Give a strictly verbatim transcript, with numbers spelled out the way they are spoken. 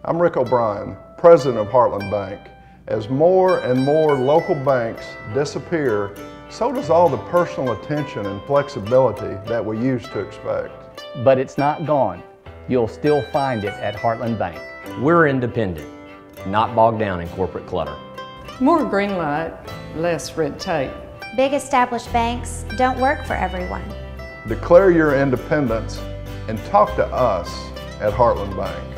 I'm Rick O'Brien, President of Heartland Bank. As more and more local banks disappear, so does all the personal attention and flexibility that we used to expect. But it's not gone. You'll still find it at Heartland Bank. We're independent, not bogged down in corporate clutter. More green light, less red tape. Big established banks don't work for everyone. Declare your independence and talk to us at Heartland Bank.